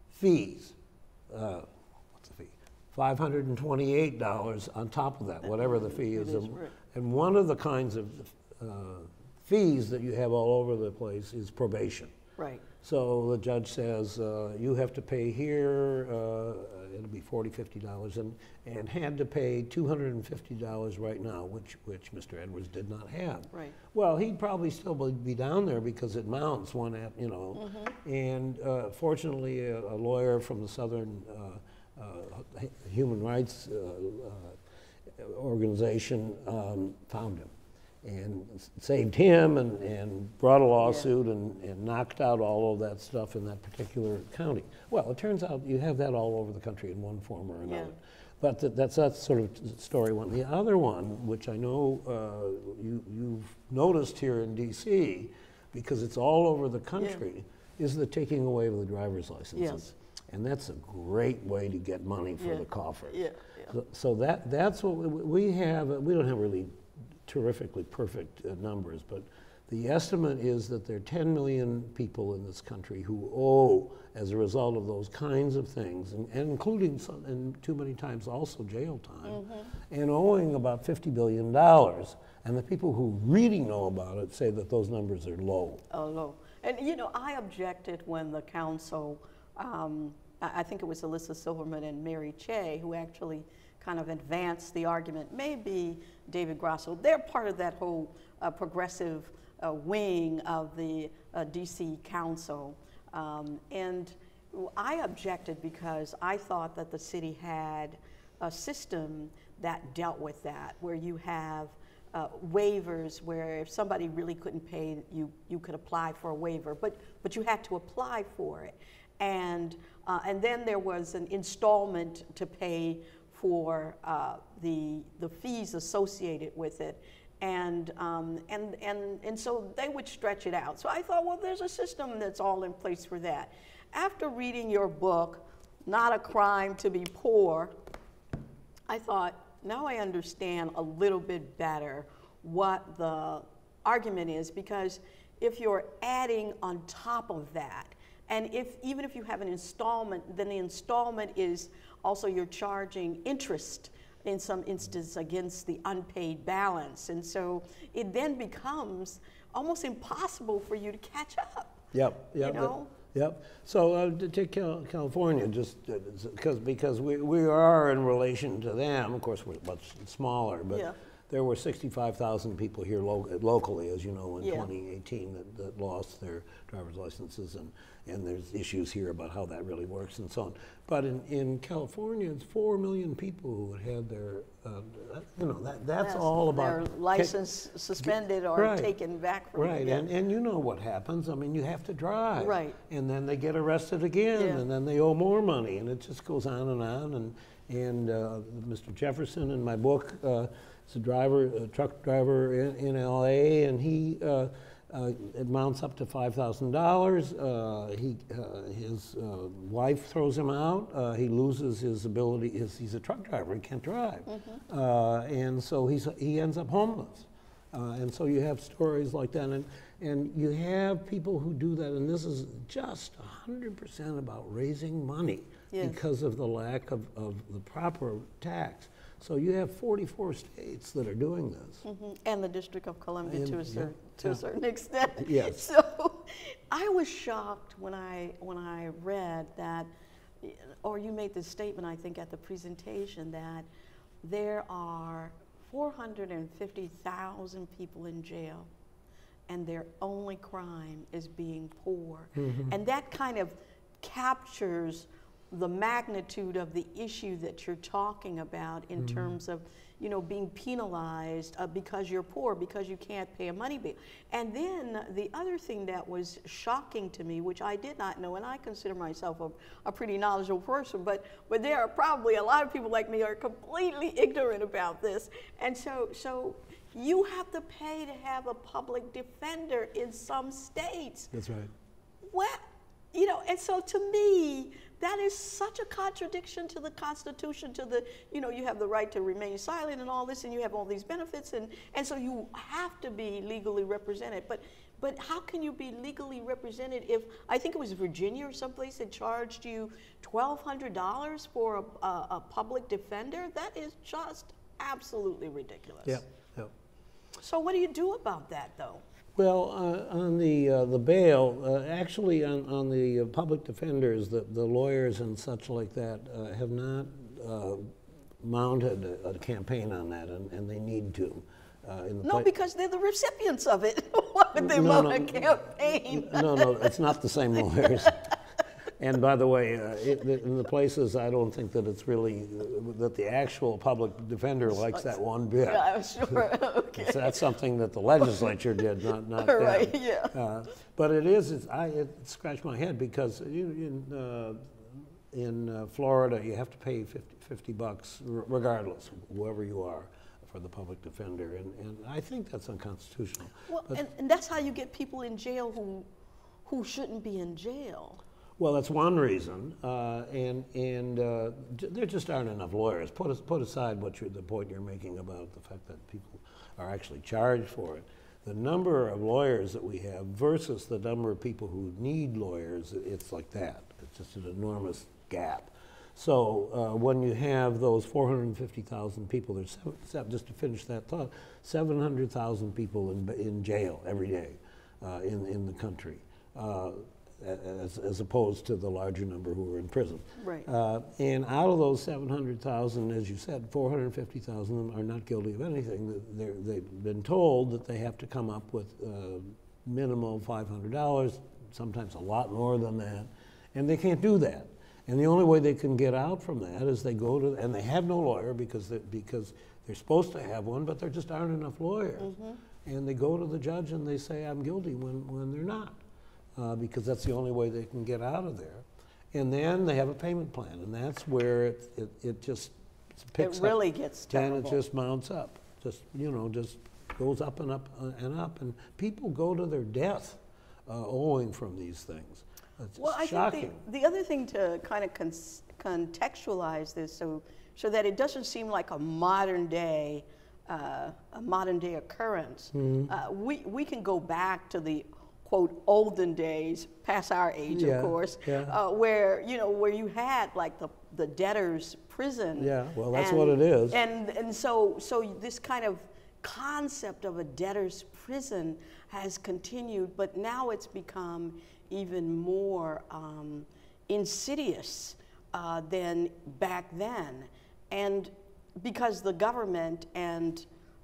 B: fees. Uh, what's the fee? five hundred twenty-eight dollars on top of that, whatever the fee is. And, and one of the kinds of uh, fees that you have all over the place is probation.
A: Right.
B: So the judge says, uh, you have to pay here, uh, it'll be forty, fifty dollars, and, and had to pay two hundred fifty dollars right now, which, which Mister Edwards did not have.
A: Right.
B: Well, he'd probably still be down there because it mounts one at, you know, mm-hmm. and uh, fortunately a, a lawyer from the Southern uh, uh, Human Rights uh, uh, organization um, found him and saved him and, and brought a lawsuit yeah. and, and knocked out all of that stuff in that particular county. Well, it turns out you have that all over the country in one form or another. Yeah. But th that's that sort of story one. The other one, which I know uh, you, you've noticed here in D C, because it's all over the country, yeah. is the taking away of the driver's licenses.
A: Yes.
B: And that's a great way to get money for
A: yeah.
B: the coffers.
A: Yeah. Yeah.
B: So, so that, that's what we, we have. We don't have really terrifically perfect uh, numbers, but the estimate is that there are ten million people in this country who owe as a result of those kinds of things, and, and including some, and too many times also jail time, mm-hmm. and owing about fifty billion dollars. And the people who really know about it say that those numbers are low.
A: Oh, low. And you know, I objected when the council, um, I, I think it was Alyssa Silverman and Mary Che, who actually kind of advanced the argument, maybe David Grosso. They're part of that whole uh, progressive uh, wing of the uh, D C Council. Um, and I objected because I thought that the city had a system that dealt with that, where you have uh, waivers where if somebody really couldn't pay, you, you could apply for a waiver, but, but you had to apply for it. And, uh, and then there was an installment to pay for uh, the, the fees associated with it. And, um, and, and, and so they would stretch it out. So I thought, well, there's a system that's all in place for that. After reading your book, Not a Crime to Be Poor, I thought, now I understand a little bit better what the argument is, because if you're adding on top of that, and if even if you have an installment, then the installment is also you're charging interest in some instance against the unpaid balance. And so it then becomes almost impossible for you to catch up.
B: Yep, yep.
A: You know?
B: Yep. So uh, to take Cal California, just because uh, because we, we are in relation to them, of course we're much smaller, but
A: yeah.
B: there were sixty-five thousand people here lo locally, as you know, in
A: Yeah.
B: twenty eighteen that, that lost their driver's licenses, and, and there's issues here about how that really works and so on. But in, in California, it's four million people who had had their, uh, you know, that, that's all about...
A: Their license suspended or
B: right.
A: taken back from
B: Right,
A: them.
B: and, and you know what happens. I mean, you have to drive.
A: Right.
B: And then they get arrested again,
A: Yeah.
B: and then they owe more money, and it just goes on and on. And, and uh, Mister Jefferson in my book uh, is a driver, a truck driver in, in L A, and he, uh, uh, it mounts up to five thousand dollars. Uh, he, uh, his uh, wife throws him out. Uh, he loses his ability, his, he's a truck driver, he can't drive. Mm-hmm. uh, and so he's, he ends up homeless. Uh, and so you have stories like that, and, and you have people who do that, and this is just one hundred percent about raising money
A: Yes.
B: because of the lack of, of the proper tax. So you have forty-four states that are doing this.
A: Mhm. And the District of Columbia
B: And-
A: to a,
B: yeah,
A: cer to
B: yeah.
A: a certain extent.
B: Yes.
A: So I was shocked when I, when I read that, or you made this statement, I think, at the presentation, that there are four hundred fifty thousand people in jail, and their only crime is being poor.
B: Mm-hmm.
A: And that kind of captures the magnitude of the issue that you're talking about in
B: Mm-hmm.
A: terms of, you know, being penalized uh, because you're poor, because you can't pay a money bill. And then the other thing that was shocking to me, which I did not know, and I consider myself a, a pretty knowledgeable person, but, but there are probably a lot of people like me are completely ignorant about this. And so, so you have to pay to have a public defender in some states.
B: That's right.
A: What? You know, and so to me, that is such a contradiction to the Constitution, to the, you know, you have the right to remain silent and all this, and you have all these benefits, and, and so you have to be legally represented. But, but how can you be legally represented if, I think it was Virginia or someplace that charged you twelve hundred dollars for a, a, a public defender? That is just absolutely ridiculous.
B: Yep, yep.
A: So what do you do about that, though?
B: Well, uh, on the uh, the bail, uh, actually on, on the uh, public defenders, the, the lawyers and such like that uh, have not uh, mounted a, a campaign on that, and, and they need to. Uh, in the
A: No,
B: pla-
A: because they're the recipients of it. Why would they
B: No,
A: mount
B: no,
A: a campaign?
B: No, no, it's not the same lawyers. And by the way, uh, it, in the places, I don't think that it's really, uh, that the actual public defender likes that one bit.
A: Yeah, I'm sure. Okay.
B: So that's something that the legislature did, not, not them.
A: Right, yeah.
B: Uh, but it is, it's, I, it scratched my head because you, in, uh, in uh, Florida, you have to pay fifty, fifty bucks r- regardless, whoever you are, for the public defender. And, and I think that's unconstitutional.
A: Well,
B: But-
A: and, and that's how you get people in jail who, who shouldn't be in jail.
B: Well, that's one reason, uh, and and uh, j- there just aren't enough lawyers. Put as, put aside what you're, the point you're making about the fact that people are actually charged for it. The number of lawyers that we have versus the number of people who need lawyers, it's like that. It's just an enormous gap. So uh, when you have those four hundred fifty thousand people, there's seven, seven, just to finish that thought, seven hundred thousand people in in jail every day uh, in in the country. Uh, As, as opposed to the larger number who are in prison.
A: Right.
B: Uh, and out of those seven hundred thousand, as you said, four hundred fifty thousand of them are not guilty of anything. They're, they've been told that they have to come up with uh, minimum five hundred dollars, sometimes a lot more than that, and they can't do that. And the only way they can get out from that is they go to, and they have no lawyer because they, because they're supposed to have one, but there just aren't enough lawyers. Mm-hmm. And they go to the judge and they say, I'm guilty, when, when they're not. Uh, because that's the only way they can get out of there. And then they have a payment plan, and that's where it, it, it just picks
A: It really
B: up.
A: gets
B: And
A: terrible.
B: it just mounts up, just, you know, just goes up and up uh, and up. And people go to their death uh, owing from these things. It's
A: Well, I
B: shocking.
A: think the, the other thing to kind of con contextualize this so, so that it doesn't seem like a modern day, uh, a modern day occurrence,
B: Mm-hmm.
A: uh, we, we can go back to the quote olden days, past our age,
B: Yeah,
A: of course,
B: yeah.
A: uh, where you know where you had like the the debtor's prison.
B: Yeah, well, that's
A: and,
B: what it is.
A: And and so so this kind of concept of a debtor's prison has continued, but now it's become even more um, insidious uh, than back then, and because the government and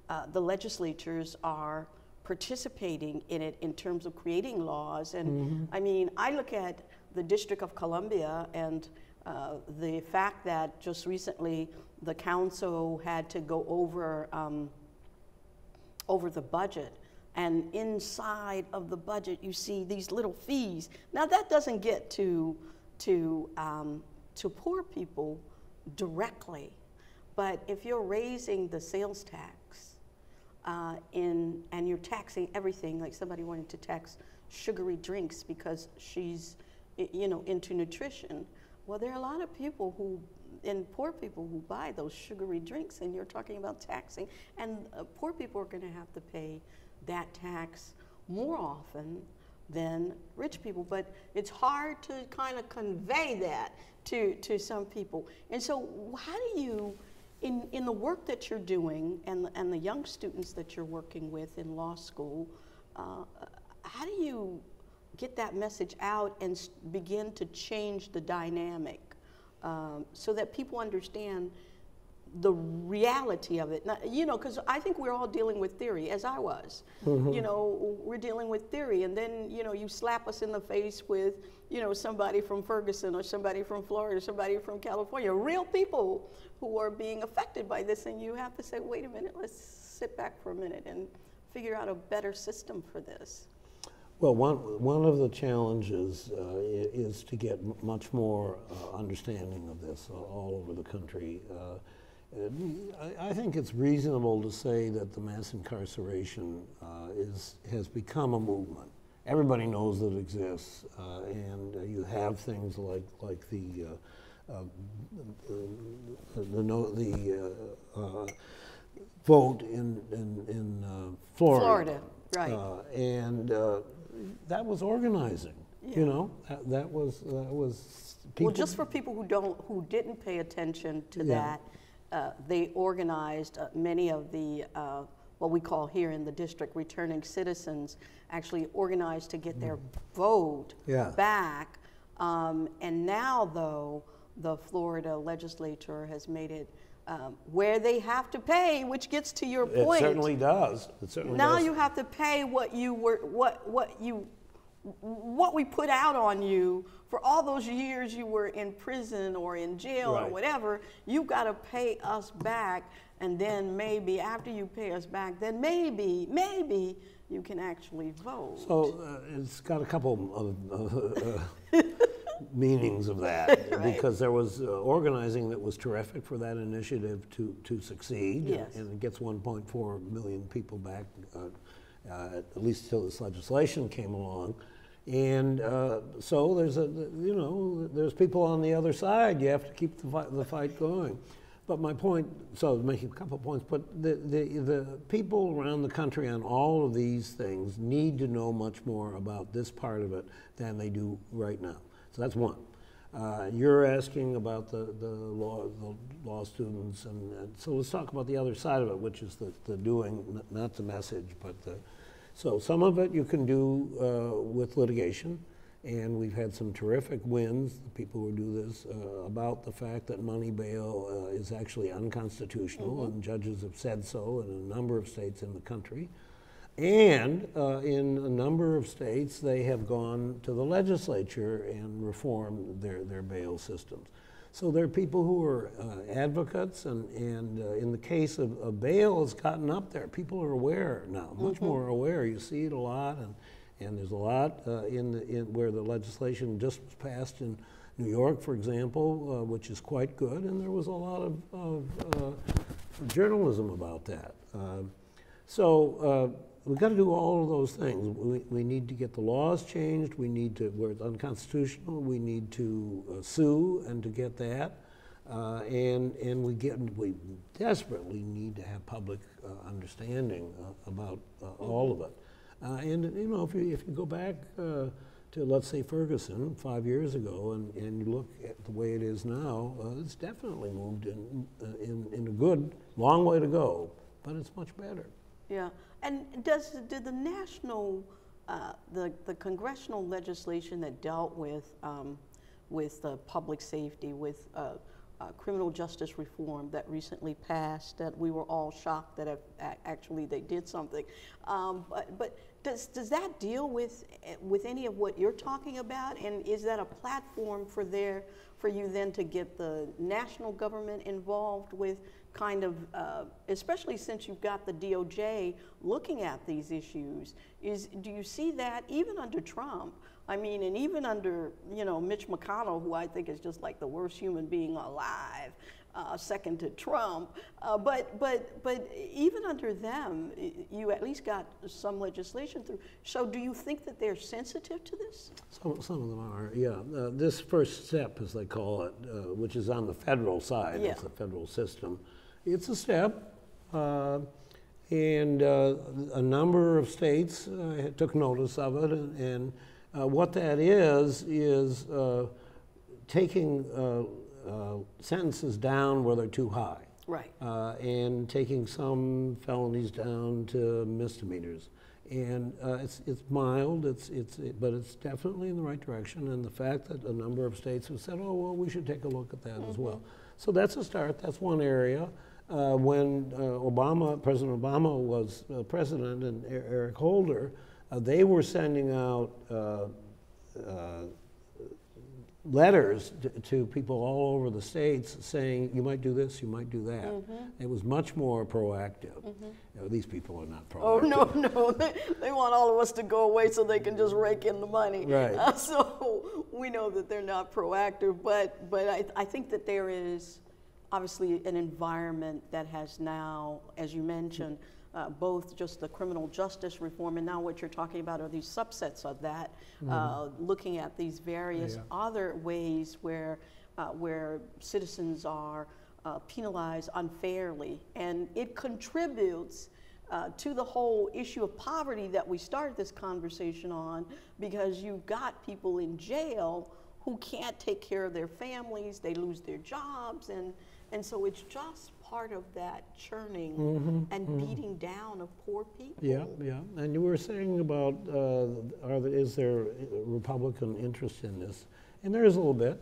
A: uh, the legislatures are participating in it in terms of creating laws. And mm-hmm. I mean, I look at the District of Columbia and uh, the fact that just recently the council had to go over um, over the budget, and inside of the budget you see these little fees. Now that doesn't get to to um, to poor people directly, but if you're raising the sales tax uh, in and you're taxing everything, like somebody wanted to tax sugary drinks because she's you know into nutrition. Well, there are a lot of people who and poor people who buy those sugary drinks, and you're talking about taxing, and uh, poor people are going to have to pay that tax more often than rich people. But it's hard to kind of convey that to, to some people. And so how do you, in, in the work that you're doing and, and the young students that you're working with in law school, uh, how do you get that message out and s- begin to change the dynamic um, so that people understand the reality of it? Not, you know, because I think we're all dealing with theory, as I was. Mm-hmm. You know, we're dealing with theory, and then, you know, you slap us in the face with, you know, somebody from Ferguson or somebody from Florida or somebody from California, real people who are being affected by this, and you have to say, wait a minute, let's sit back for a minute and figure out a better system for this.
B: Well, one, one of the challenges uh, is to get m- much more uh, understanding of this uh, all over the country. Uh, I, I think it's reasonable to say that the mass incarceration uh, is, has become a movement. Everybody knows that it exists, uh, and uh, you have things like, like the, uh, uh, the, the, no, the uh, uh, vote in, in, in uh, Florida.
A: Florida, right.
B: Uh, and uh, that was organizing,
A: yeah.
B: you know, that, that was, that was people.
A: Well, just for people who don't, who didn't pay attention to
B: Yeah.
A: that, uh, they organized uh, many of the, uh, what we call here in the district, returning citizens, actually organized to get their vote
B: Yeah.
A: back. Um, and now, though, the Florida legislature has made it um, where they have to pay, which gets to your
B: It
A: point.
B: certainly does. It certainly
A: Now
B: does.
A: you have to pay what you were, what what you, what we put out on you for all those years you were in prison or in jail
B: Right.
A: or whatever. You got to pay us back, and then maybe after you pay us back, then maybe maybe you can actually vote.
B: So uh, it's got a couple of, of uh, meanings of that,
A: Right.
B: because there was uh, organizing that was terrific for that initiative to, to succeed,
A: Yes.
B: and it gets one point four million people back, uh, uh, at least till this legislation came along. And uh, so there's a, you know, there's people on the other side. You have to keep the fight, the fight going. But my point, so making a couple of points, but the, the, the people around the country on all of these things need to know much more about this part of it than they do right now. So that's one. Uh, you're asking about the, the, law, the law students, and, and so let's talk about the other side of it, which is the, the doing, not the message, but the, so some of it you can do uh, with litigation. And we've had some terrific wins, the people who do this, uh, about the fact that money bail uh, is actually unconstitutional, mm-hmm. and judges have said so in a number of states in the country. And uh, in a number of states, they have gone to the legislature and reformed their, their bail systems. So there are people who are uh, advocates, and, and uh, in the case of, of bail, it's gotten up there. People are aware now, much mm-hmm. more aware. You see it a lot. And, And there's a lot uh, in, the, in where the legislation just was passed in New York, for example, uh, which is quite good, and there was a lot of, of uh, journalism about that. Uh, so uh, we've got to do all of those things. We, we need to get the laws changed. We need to, where it's unconstitutional, we need to uh, sue and to get that. Uh, and and we get we desperately need to have public uh, understanding uh, about uh, all of it. Uh, and you know, if you if you go back uh, to, let's say, Ferguson five years ago, and, and you look at the way it is now, uh, it's definitely moved in, uh, in in a good long way to go, but it's much better.
A: Yeah, and does did the national, uh, the the congressional legislation that dealt with um, with uh, public safety, with uh, uh, criminal justice reform that recently passed, that we were all shocked that have, actually they did something. Um, but but does, does that deal with, with any of what you're talking about? And is that a platform for, their, for you then to get the national government involved with kind of, uh, especially since you've got the D O J looking at these issues? Is, do you see that even under Trump? I mean, and even under, you know, Mitch McConnell, who I think is just like the worst human being alive, uh, second to Trump. Uh, but, but, but even under them, you at least got some legislation through. So do you think that they're sensitive to this?
B: Some, some of them are, yeah. Uh, this first step, as they call it, uh, which is on the federal side,
A: yeah.
B: It's the federal system. It's a step. Uh, and uh, a number of states uh, took notice of it, and, and Uh, what that is, is uh, taking uh, uh, sentences down where they're too high.
A: Right.
B: Uh, and taking some felonies down to misdemeanors. And uh, it's, it's mild, it's, it's, it, but it's definitely in the right direction. And the fact that a number of states have said, oh, well, we should take a look at that mm-hmm. as well. So that's a start, that's one area. Uh, when uh, Obama, President Obama was uh, president, and Eric Holder, Uh, they were sending out uh, uh, letters to, to people all over the states saying, you might do this, you might do that. Mm-hmm. It was much more proactive. Mm-hmm. You know, these people are not proactive.
A: Oh, no, no. They, they want all of us to go away so they can just rake in the money.
B: Right.
A: Uh, so we know that they're not proactive, but, but I, I think that there is obviously an environment that has now, as you mentioned, Uh, both just the criminal justice reform, and now what you're talking about are these subsets of that, mm-hmm. uh, looking at these various yeah. other ways where, uh, where citizens are uh, penalized unfairly. And it contributes uh, to the whole issue of poverty that we started this conversation on, because you've got people in jail who can't take care of their families, they lose their jobs, and, and so it's just part of that churning mm-hmm, and mm-hmm. beating down of poor people.
B: Yeah, yeah. And you were saying about, uh, are there, is there Republican interest in this? And there is a little bit.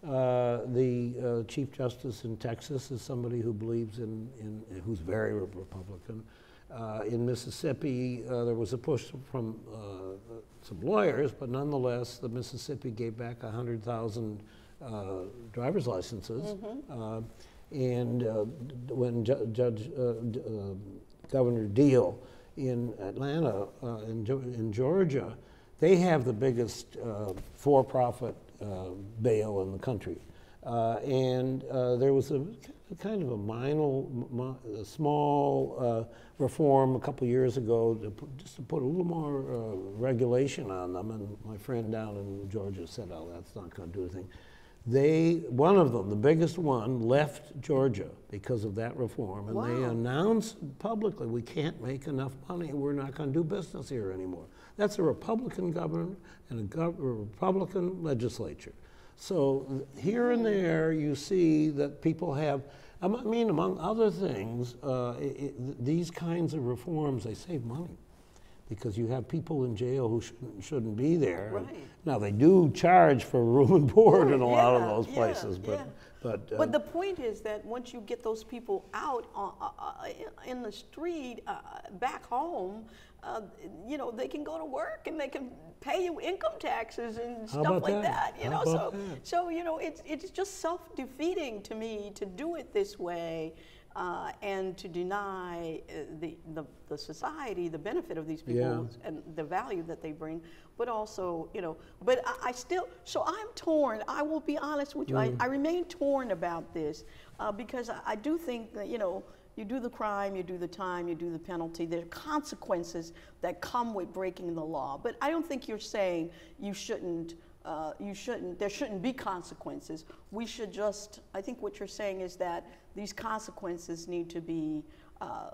B: Uh, the uh, Chief Justice in Texas is somebody who believes in, in who's very Republican. Uh, in Mississippi, uh, there was a push from uh, some lawyers, but nonetheless, the Mississippi gave back one hundred thousand uh, driver's licenses. Mm-hmm. uh, And uh, when Ju Judge uh, uh, Governor Deal in Atlanta, uh, in, in Georgia, they have the biggest uh, for-profit uh, bail in the country. Uh, and uh, there was a, a kind of a minor, a small uh, reform a couple years ago to put, just to put a little more uh, regulation on them. And my friend down in Georgia said, oh, that's not going to do anything. They, one of them, the biggest one, left Georgia because of that reform, and wow. they announced publicly, we can't make enough money, we're not going to do business here anymore. That's a Republican governor and a, gov a Republican legislature. So here and there you see that people have, I mean, among other things, uh, it, it, these kinds of reforms, they save money, because you have people in jail who shouldn't, shouldn't be there.
A: Right.
B: Now, they do charge for room and board
A: oh,
B: in a
A: yeah,
B: lot of those
A: yeah,
B: places, but...
A: Yeah.
B: But, uh,
A: but the point is that once you get those people out uh, uh, in the street, uh, back home, uh, you know, they can go to work and they can pay you income taxes and stuff like that. that you
B: How
A: know,
B: about
A: so
B: that?
A: so you know, it's it's just self-defeating to me to do it this way. Uh, and to deny uh, the, the, the society the benefit of these people
B: yeah.
A: and the value that they bring, but also, you know, but I, I still, so I'm torn. I will be honest with you. Mm. I, I remain torn about this uh, because I, I do think that, you know, you do the crime, you do the time, you do the penalty. There are consequences that come with breaking the law. But I don't think you're saying you shouldn't Uh, you shouldn't, there shouldn't be consequences. We should just, I think what you're saying is that these consequences need to be, uh,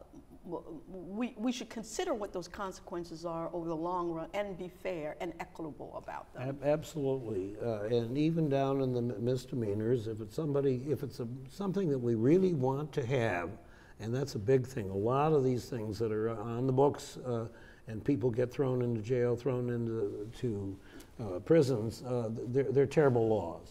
A: we, we should consider what those consequences are over the long run and be fair and equitable about them.
B: Ab absolutely, uh, and even down in the misdemeanors, if it's somebody, if it's a, something that we really want to have, and that's a big thing, a lot of these things that are on the books uh, and people get thrown into jail, thrown into to, Uh, prisons, uh, they're, they're terrible laws.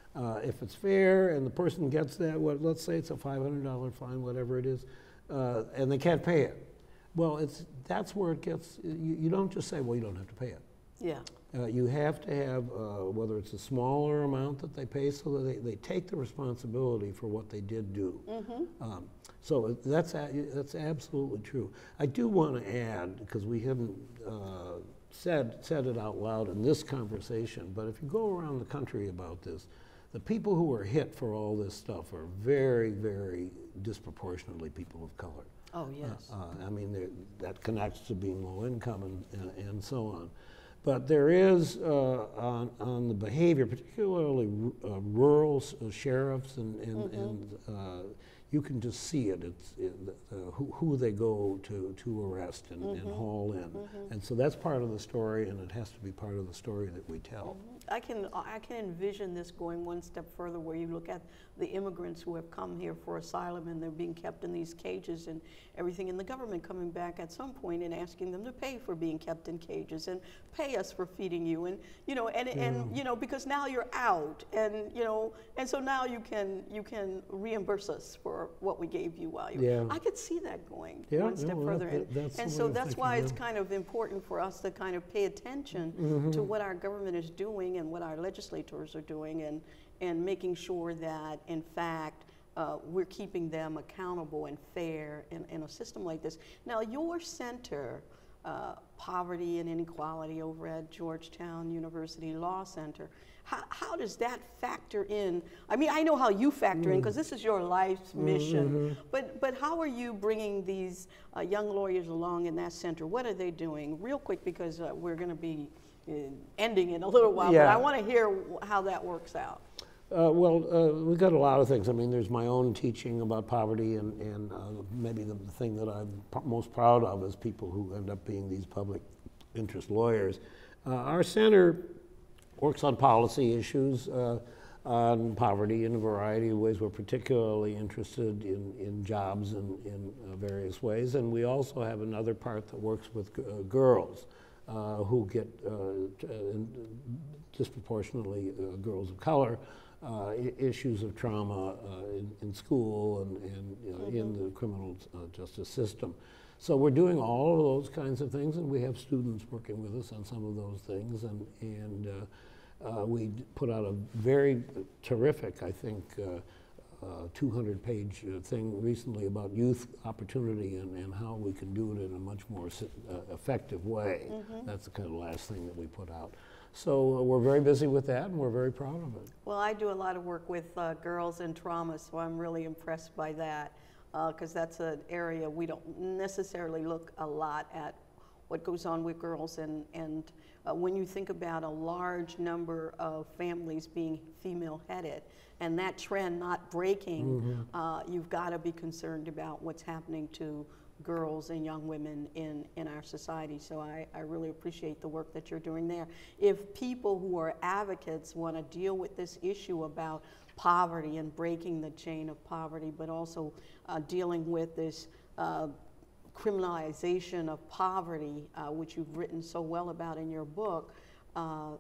B: Uh, if it's fair and the person gets that, what, let's say it's a five hundred dollar fine, whatever it is, uh, and they can't pay it, well, it's, that's where it gets, you, you don't just say, well, you don't have to pay it.
A: Yeah.
B: Uh, you have to have, uh, whether it's a smaller amount that they pay, so that they, they take the responsibility for what they did do. Mm-hmm. um, so that's, a, that's absolutely true. I do want to add, because we haven't uh, said, said it out loud in this conversation, but if you go around the country about this, the people who are hit for all this stuff are very, very disproportionately people of color.
A: Oh, yes.
B: Uh, uh, I mean, that connects to being low income and, and, and so on. But there is, uh, on, on the behavior, particularly uh, rural uh, sheriffs, and, and, mm-hmm. and uh, you can just see it. It's it, uh, who, who they go to, to arrest and, mm-hmm. and haul in. Mm-hmm. And so that's part of the story, and it has to be part of the story that we tell.
A: Mm-hmm. I can, I can envision this going one step further, where you look at the immigrants who have come here for asylum and they're being kept in these cages and everything, and the government coming back at some point and asking them to pay for being kept in cages and pay us for feeding you, and you know, and, yeah. and you know, because now you're out, and you know, and so now you can you can reimburse us for what we gave you while you.
B: Yeah.
A: I could see that going
B: yeah,
A: one step
B: no,
A: further,
B: that,
A: and, and so that's why it's kind of important for us to kind of pay attention mm-hmm. to what our government is doing and what our legislators are doing, and and making sure that in fact uh, we're keeping them accountable and fair in, in a system like this. Now, your center, uh, Poverty and Inequality, over at Georgetown University Law Center, how, how does that factor in? I mean, I know how you factor mm. in, because this is your life's mission, mm-hmm. but but how are you bringing these uh, young lawyers along in that center? What are they doing? Real quick, because uh, we're going to be uh, ending in a little while,
B: yeah.
A: but I want to hear how that works out.
B: Uh, well, uh, we've got a lot of things. I mean, there's my own teaching about poverty, and, and uh, maybe the thing that I'm p most proud of is people who end up being these public interest lawyers. Uh, our center works on policy issues, uh, on poverty in a variety of ways. We're particularly interested in, in jobs in, in uh, various ways, and we also have another part that works with g uh, girls uh, who get uh, t uh, disproportionately uh, girls of color. Uh, issues of trauma uh, in, in school and, and you know, mm-hmm. in the criminal uh, justice system. So we're doing all of those kinds of things, and we have students working with us on some of those things, and, and uh, uh, we put out a very terrific, I think, uh, uh, two hundred page uh, thing recently about youth opportunity and, and how we can do it in a much more uh, effective way. Mm-hmm. That's the kind of last thing that we put out. So uh, we're very busy with that, and we're very proud of it.
A: Well, I do a lot of work with uh, girls in trauma, so I'm really impressed by that, because uh, that's an area we don't necessarily look a lot at what goes on with girls, and, and uh, when you think about a large number of families being female-headed, and that trend not breaking, mm-hmm. uh, you've got to be concerned about what's happening to girls and young women in, in our society. So I, I really appreciate the work that you're doing there. If people who are advocates want to deal with this issue about poverty and breaking the chain of poverty, but also uh, dealing with this uh, criminalization of poverty, uh, which you've written so well about in your book, uh,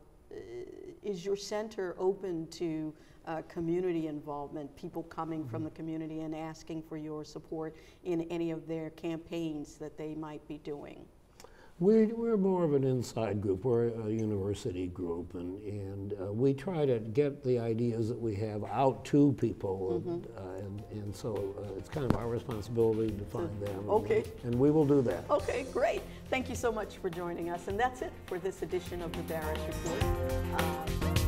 A: is your center open to uh, community involvement, people coming mm-hmm. from the community and asking for your support in any of their campaigns that they might be doing?
B: We're, we're more of an inside group. We're a university group, and, and uh, we try to get the ideas that we have out to people, mm-hmm. and, uh, and, and so uh, it's kind of our responsibility to find so, them.
A: Okay.
B: And, and we will do that.
A: Okay, great. Thank you so much for joining us. And that's it for this edition of the Barris Report. Uh,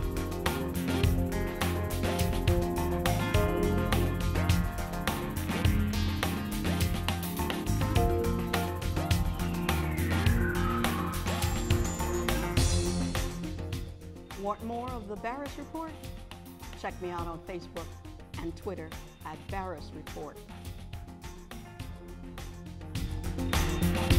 A: Want more of the Barris Report? Check me out on Facebook and Twitter at Barris Report.